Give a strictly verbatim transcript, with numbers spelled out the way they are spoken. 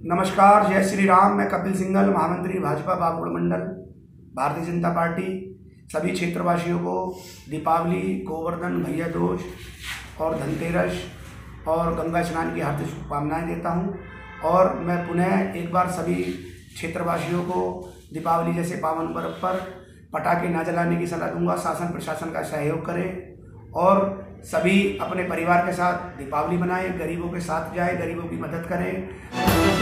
नमस्कार, जय श्री राम। मैं कपिल सिंघल, महामंत्री भाजपा बागुड़ मंडल, भारतीय जनता पार्टी। सभी क्षेत्रवासियों को दीपावली, गोवर्धन, भैया दूज और धनतेरस और गंगा स्नान की हार्दिक शुभकामनाएं देता हूं। और मैं पुनः एक बार सभी क्षेत्रवासियों को दीपावली जैसे पावन पर्व पर पटाखे न जलाने की सलाह दूंगा। शासन प्रशासन का सहयोग करें और सभी अपने परिवार के साथ दीपावली मनाएं, गरीबों के साथ जाए, गरीबों की मदद करें।